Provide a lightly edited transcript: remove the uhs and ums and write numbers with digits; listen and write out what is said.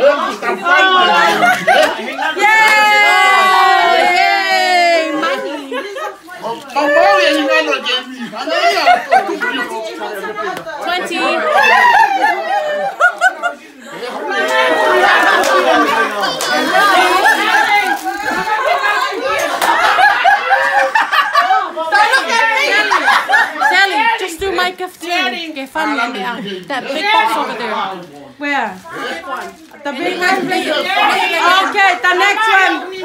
Yay! Money. Faiana and Hingano gave me. 20. Sally, just do my gift too. Give family that big box over there. Where? The big one. Okay, the next one.